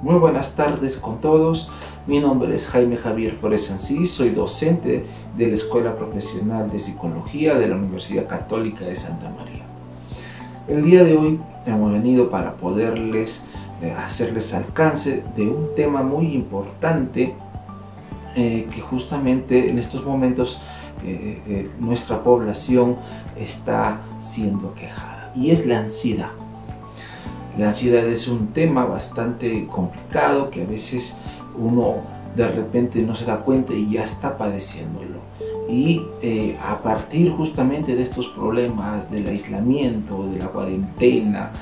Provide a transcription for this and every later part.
Muy buenas tardes con todos. Mi nombre es Jaime Javier Flores Ancís, soy docente de la Escuela Profesional de Psicología de la Universidad Católica de Santa María. El día de hoy hemos venido para poderles hacerles alcance de un tema muy importante que justamente en estos momentos nuestra población está siendo aquejada, y es la ansiedad. La ansiedad es un tema bastante complicado que a veces uno de repente no se da cuenta y ya está padeciéndolo. Y a partir justamente de estos problemas del aislamiento, de la cuarentena,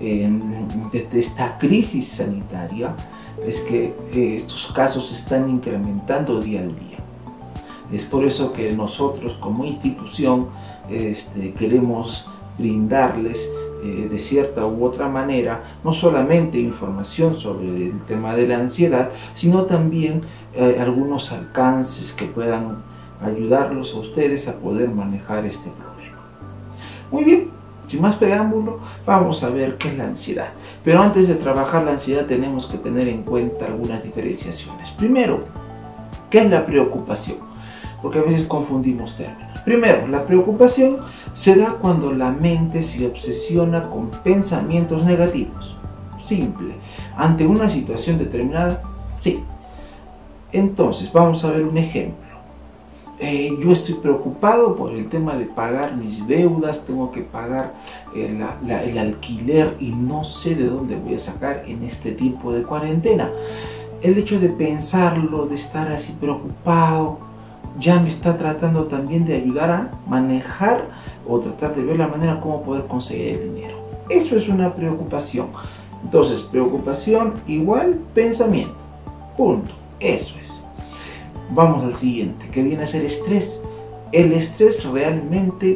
de esta crisis sanitaria, es que estos casos se están incrementando día al día. Es por eso que nosotros como institución queremos brindarles de cierta u otra manera, no solamente información sobre el tema de la ansiedad, sino también algunos alcances que puedan ayudarlos a ustedes a poder manejar este problema. Muy bien, sin más preámbulo, vamos a ver qué es la ansiedad. Pero antes de trabajar la ansiedad tenemos que tener en cuenta algunas diferenciaciones. Primero, ¿qué es la preocupación? Porque a veces confundimos términos. Primero, la preocupación se da cuando la mente se obsesiona con pensamientos negativos. Simple. Ante una situación determinada, sí. Entonces, vamos a ver un ejemplo. Yo estoy preocupado por el tema de pagar mis deudas, tengo que pagar el alquiler y no sé de dónde voy a sacar en este tiempo de cuarentena. El hecho de pensarlo, de estar así preocupado, ya me está tratando también de ayudar a manejar o tratar de ver la manera como poder conseguir el dinero. Eso es una preocupación. Entonces, preocupación igual pensamiento. Punto. Eso es. Vamos al siguiente, que viene a ser estrés. El estrés realmente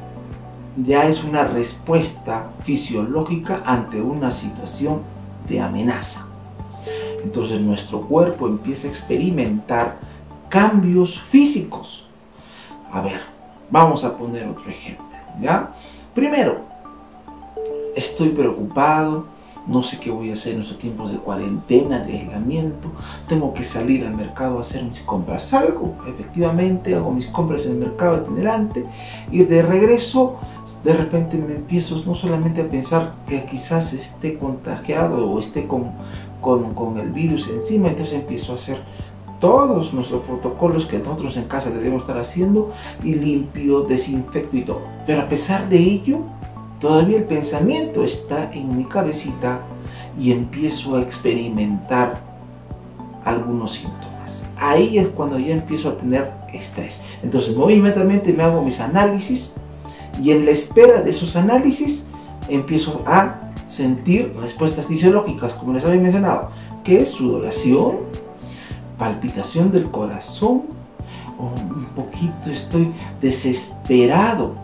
ya es una respuesta fisiológica ante una situación de amenaza. Entonces, nuestro cuerpo empieza a experimentar cambios físicos. A ver, vamos a poner otro ejemplo, ¿ya? Primero, estoy preocupado, no sé qué voy a hacer en estos tiempos de cuarentena, de aislamiento, tengo que salir al mercado a hacer mis compras. Salgo, efectivamente, hago mis compras en el mercado itinerante y de regreso, de repente me empiezo no solamente a pensar que quizás esté contagiado o esté con el virus encima, entonces empiezo a hacer todos nuestros protocolos que nosotros en casa debemos estar haciendo y limpio, desinfecto y todo. Pero a pesar de ello, todavía el pensamiento está en mi cabecita y empiezo a experimentar algunos síntomas. Ahí es cuando ya empiezo a tener estrés. Entonces, inmediatamente me hago mis análisis y en la espera de esos análisis empiezo a sentir respuestas fisiológicas, como les había mencionado, que es sudoración, palpitación del corazón, o un poquito estoy desesperado,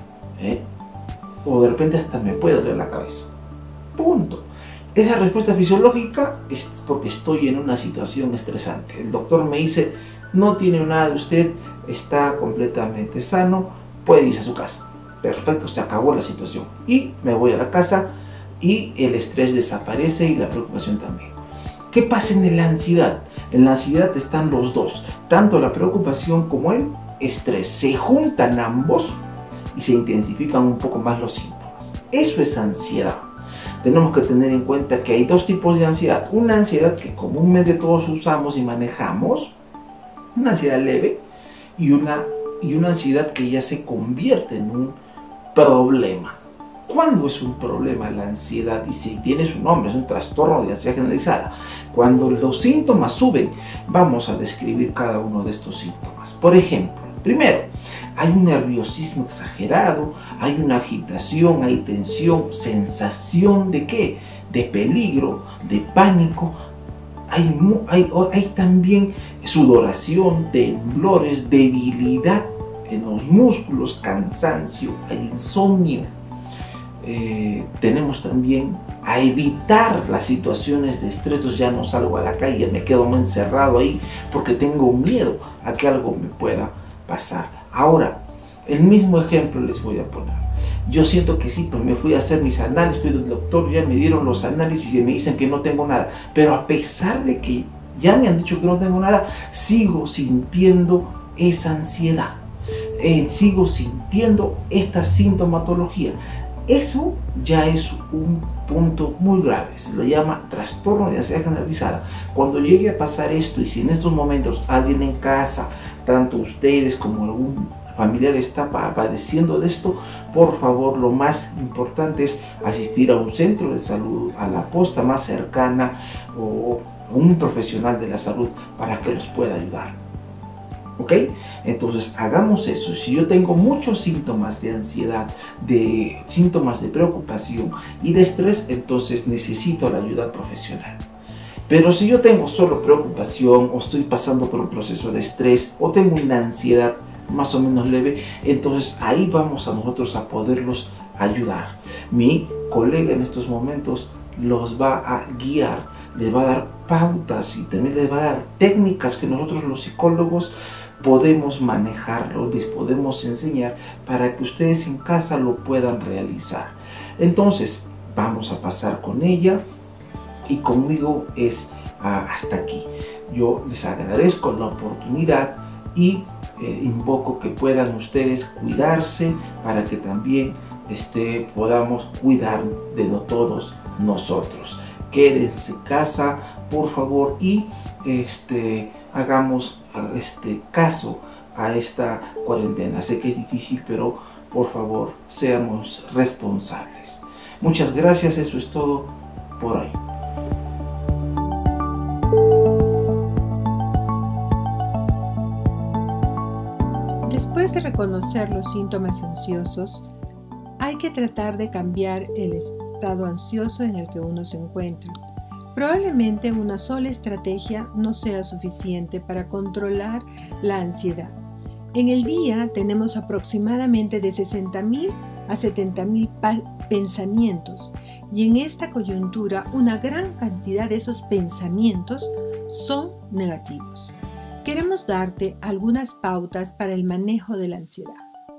o de repente hasta me puede doler la cabeza. Punto. Esa respuesta fisiológica es porque estoy en una situación estresante. El doctor me dice, no tiene nada de usted, está completamente sano, puede irse a su casa. Perfecto, se acabó la situación. Y me voy a la casa y el estrés desaparece y la preocupación también. ¿Qué pasa en la ansiedad? En la ansiedad están los dos, tanto la preocupación como el estrés. Se juntan ambos y se intensifican un poco más los síntomas. Eso es ansiedad. Tenemos que tener en cuenta que hay dos tipos de ansiedad. Una ansiedad que comúnmente todos usamos y manejamos, una ansiedad leve, y una ansiedad que ya se convierte en un problema. ¿Cuándo es un problema la ansiedad? Y si tiene su nombre, es un trastorno de ansiedad generalizada. Cuando los síntomas suben, vamos a describir cada uno de estos síntomas. Por ejemplo, primero, hay un nerviosismo exagerado, hay una agitación, hay tensión, sensación de ¿qué? De peligro, de pánico. Hay también sudoración, temblores, debilidad en los músculos, cansancio, hay insomnio. Tenemos también a evitar las situaciones de estrés. Entonces ya no salgo a la calle, me quedo encerrado ahí porque tengo miedo a que algo me pueda pasar. Ahora, el mismo ejemplo les voy a poner. yo siento que sí, pues me fui a hacer mis análisis, fui del doctor, ya me dieron los análisis y me dicen que no tengo nada. Pero a pesar de que ya me han dicho que no tengo nada, sigo sintiendo esa ansiedad. Sigo sintiendo esta sintomatología. Eso ya es un punto muy grave, se lo llama trastorno de ansiedad generalizada. Cuando llegue a pasar esto, y si en estos momentos alguien en casa, tanto ustedes como algún familiar está padeciendo de esto, por favor, lo más importante es asistir a un centro de salud, a la posta más cercana o un profesional de la salud para que los pueda ayudar. ¿Ok? Entonces hagamos eso. Si yo tengo muchos síntomas de ansiedad, de síntomas de preocupación y de estrés, entonces necesito la ayuda profesional. Pero si yo tengo solo preocupación o estoy pasando por un proceso de estrés o tengo una ansiedad más o menos leve, entonces ahí vamos a nosotros a poderlos ayudar. Mi colega en estos momentos los va a guiar, les va a dar pautas y también les va a dar técnicas que nosotros los psicólogos podemos manejarlo, les podemos enseñar para que ustedes en casa lo puedan realizar. Entonces vamos a pasar con ella y conmigo es hasta aquí. Yo les agradezco la oportunidad y invoco que puedan ustedes cuidarse para que también podamos cuidar de todos nosotros. Quédense en casa, por favor, y hagamos caso a esta cuarentena. Sé que es difícil, pero por favor, seamos responsables. Muchas gracias, eso es todo por hoy. Después de reconocer los síntomas ansiosos, hay que tratar de cambiar el estado ansioso en el que uno se encuentra. Probablemente una sola estrategia no sea suficiente para controlar la ansiedad. En el día tenemos aproximadamente de 60.000 a 70.000 pensamientos y en esta coyuntura una gran cantidad de esos pensamientos son negativos. Queremos darte algunas pautas para el manejo de la ansiedad.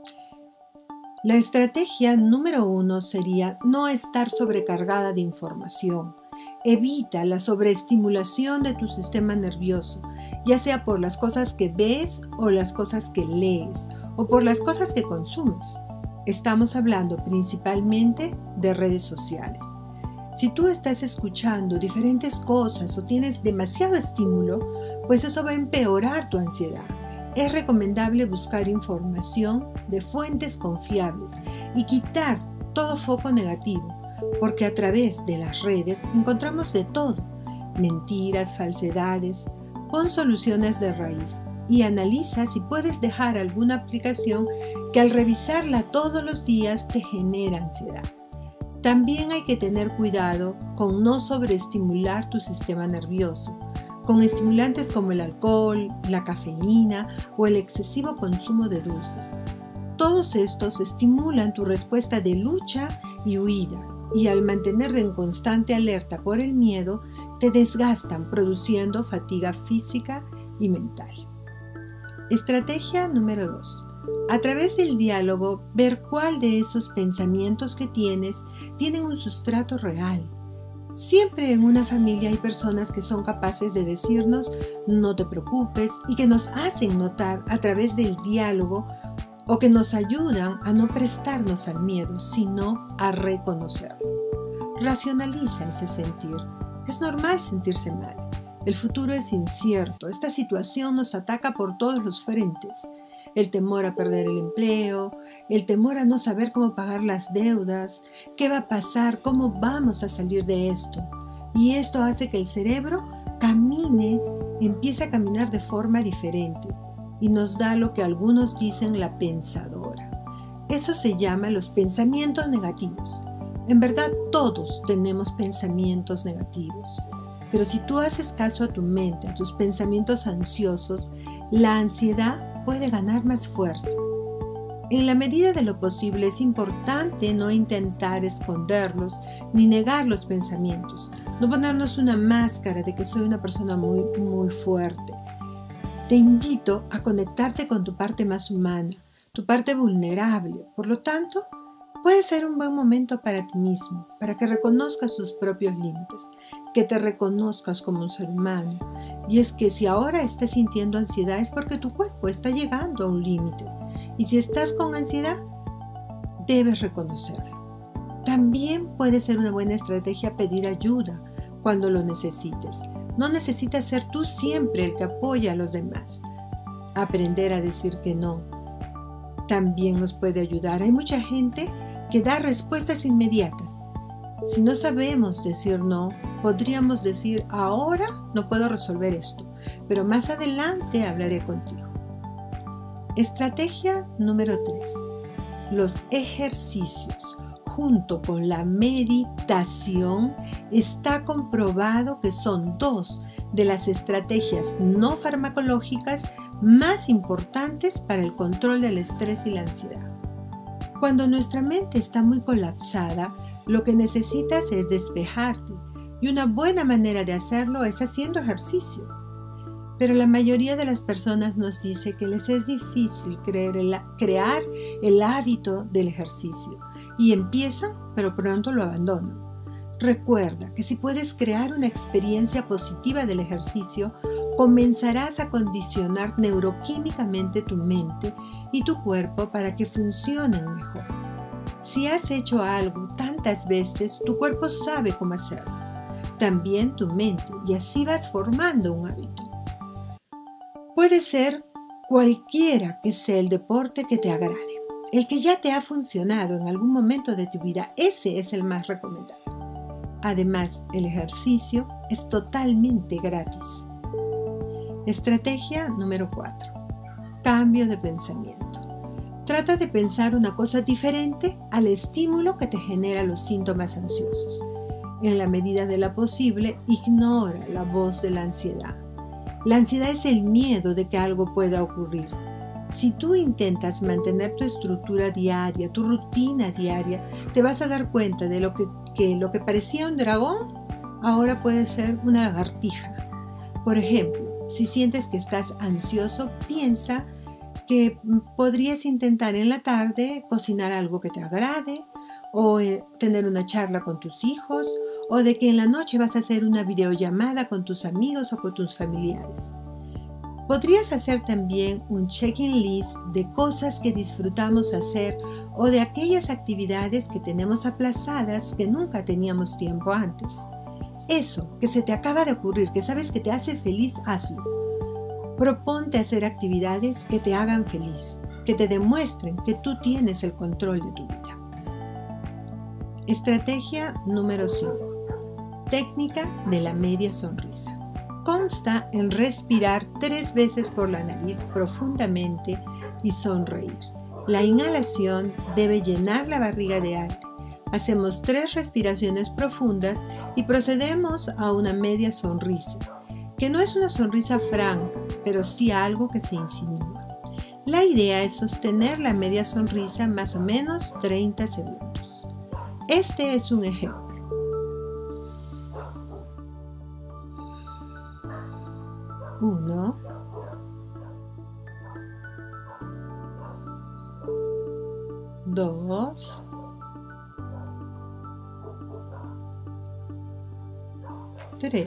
La estrategia número 1 sería no estar sobrecargada de información. Evita la sobreestimulación de tu sistema nervioso, ya sea por las cosas que ves o las cosas que lees o por las cosas que consumes. Estamos hablando principalmente de redes sociales. Si tú estás escuchando diferentes cosas o tienes demasiado estímulo, pues eso va a empeorar tu ansiedad. Es recomendable buscar información de fuentes confiables y quitar todo foco negativo, porque a través de las redes encontramos de todo, mentiras, falsedades. Pon soluciones de raíz y analiza si puedes dejar alguna aplicación que al revisarla todos los días te genera ansiedad. También hay que tener cuidado con no sobreestimular tu sistema nervioso, con estimulantes como el alcohol, la cafeína o el excesivo consumo de dulces. Todos estos estimulan tu respuesta de lucha y huida, y al mantenerte en constante alerta por el miedo, te desgastan produciendo fatiga física y mental. Estrategia número 2. A través del diálogo, ver cuál de esos pensamientos que tienes tienen un sustrato real. Siempre en una familia hay personas que son capaces de decirnos no te preocupes y que nos hacen notar a través del diálogo o que nos ayudan a no prestarnos al miedo, sino a reconocerlo. Racionaliza ese sentir. Es normal sentirse mal. El futuro es incierto. Esta situación nos ataca por todos los frentes. El temor a perder el empleo, el temor a no saber cómo pagar las deudas, qué va a pasar, cómo vamos a salir de esto. Y esto hace que el cerebro empiece a caminar de forma diferente y nos da lo que algunos dicen la pensadora. Eso se llama los pensamientos negativos. En verdad todos tenemos pensamientos negativos, pero si tú haces caso a tu mente, a tus pensamientos ansiosos, la ansiedad puede ganar más fuerza. En la medida de lo posible es importante no intentar esconderlos ni negar los pensamientos, no ponernos una máscara de que soy una persona muy fuerte. Te invito a conectarte con tu parte más humana, tu parte vulnerable. Por lo tanto, Puede ser un buen momento para ti mismo, para que reconozcas tus propios límites, que te reconozcas como un ser humano. Y es que si ahora estás sintiendo ansiedad es porque tu cuerpo está llegando a un límite. Y si estás con ansiedad, debes reconocerlo. También puede ser una buena estrategia pedir ayuda cuando lo necesites. No necesitas ser tú siempre el que apoya a los demás. Aprender a decir que no también nos puede ayudar. Hay mucha gente que da respuestas inmediatas. Si no sabemos decir no, podríamos decir: ahora no puedo resolver esto, pero más adelante hablaré contigo. Estrategia número 3. Los ejercicios junto con la meditación está comprobado que son 2 de las estrategias no farmacológicas más importantes para el control del estrés y la ansiedad. Cuando nuestra mente está muy colapsada, lo que necesitas es despejarte, y una buena manera de hacerlo es haciendo ejercicio. Pero la mayoría de las personas nos dice que les es difícil crear el hábito del ejercicio, y empiezan, pero pronto lo abandonan. Recuerda que si puedes crear una experiencia positiva del ejercicio, comenzarás a condicionar neuroquímicamente tu mente y tu cuerpo para que funcionen mejor. Si has hecho algo tantas veces, tu cuerpo sabe cómo hacerlo. También tu mente, y así vas formando un hábito. Puede ser cualquiera que sea el deporte que te agrade. El que ya te ha funcionado en algún momento de tu vida, ese es el más recomendable. Además, el ejercicio es totalmente gratis. Estrategia número 4. Cambio de pensamiento. Trata de pensar una cosa diferente al estímulo que te genera los síntomas ansiosos. En la medida de lo posible, ignora la voz de la ansiedad. La ansiedad es el miedo de que algo pueda ocurrir. Si tú intentas mantener tu estructura diaria, tu rutina diaria, te vas a dar cuenta de lo que parecía un dragón, ahora puede ser una lagartija. Por ejemplo, si sientes que estás ansioso, piensa que podrías intentar en la tarde cocinar algo que te agrade, o tener una charla con tus hijos, o de que en la noche vas a hacer una videollamada con tus amigos o con tus familiares. Podrías hacer también un check-in list de cosas que disfrutamos hacer o de aquellas actividades que tenemos aplazadas que nunca teníamos tiempo antes. Eso que se te acaba de ocurrir, que sabes que te hace feliz, hazlo. Proponte hacer actividades que te hagan feliz, que te demuestren que tú tienes el control de tu vida. Estrategia número 5. Técnica de la media sonrisa. Consta en respirar 3 veces por la nariz profundamente y sonreír. La inhalación debe llenar la barriga de aire. Hacemos 3 respiraciones profundas y procedemos a una media sonrisa, que no es una sonrisa franca, pero sí algo que se insinúa. La idea es sostener la media sonrisa más o menos 30 segundos. Este es un ejemplo. 1, 2, 3.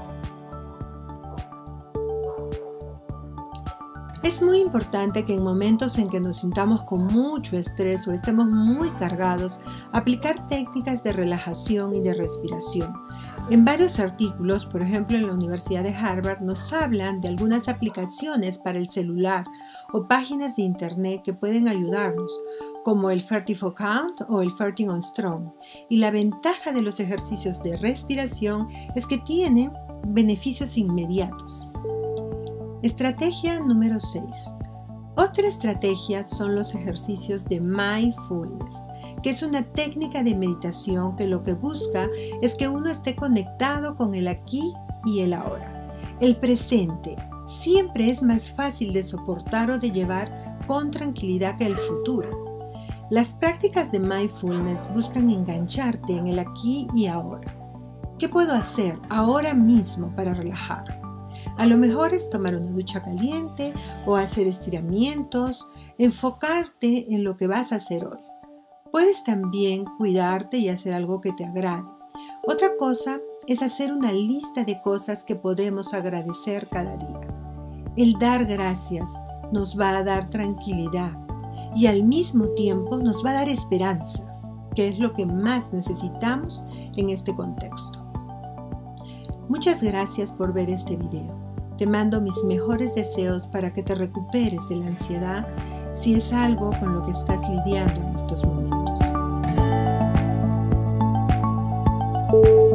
Es muy importante que en momentos en que nos sintamos con mucho estrés o estemos muy cargados, aplicar técnicas de relajación y de respiración. En varios artículos, por ejemplo en la Universidad de Harvard, nos hablan de algunas aplicaciones para el celular o páginas de internet que pueden ayudarnos, como el 34 Count o el 13 on Strong. Y la ventaja de los ejercicios de respiración es que tienen beneficios inmediatos. Estrategia número 6. Otra estrategia son los ejercicios de mindfulness, que es una técnica de meditación que lo que busca es que uno esté conectado con el aquí y el ahora. El presente siempre es más fácil de soportar o de llevar con tranquilidad que el futuro. Las prácticas de mindfulness buscan engancharte en el aquí y ahora. ¿Qué puedo hacer ahora mismo para relajar? A lo mejor es tomar una ducha caliente o hacer estiramientos, enfocarte en lo que vas a hacer hoy. Puedes también cuidarte y hacer algo que te agrade. Otra cosa es hacer una lista de cosas que podemos agradecer cada día. El dar gracias nos va a dar tranquilidad y al mismo tiempo nos va a dar esperanza, que es lo que más necesitamos en este contexto. Muchas gracias por ver este video. Te mando mis mejores deseos para que te recuperes de la ansiedad si es algo con lo que estás lidiando en estos momentos.